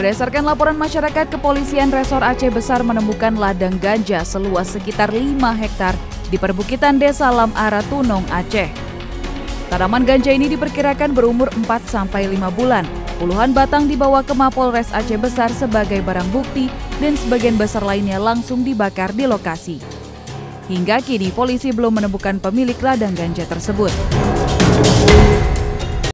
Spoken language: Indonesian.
Berdasarkan laporan masyarakat, Kepolisian Resor Aceh Besar menemukan ladang ganja seluas sekitar 5 hektar di perbukitan Desa Lam Ara Tunong, Aceh. Tanaman ganja ini diperkirakan berumur 4-5 bulan. Puluhan batang dibawa ke Mapolres Aceh Besar sebagai barang bukti dan sebagian besar lainnya langsung dibakar di lokasi. Hingga kini polisi belum menemukan pemilik ladang ganja tersebut.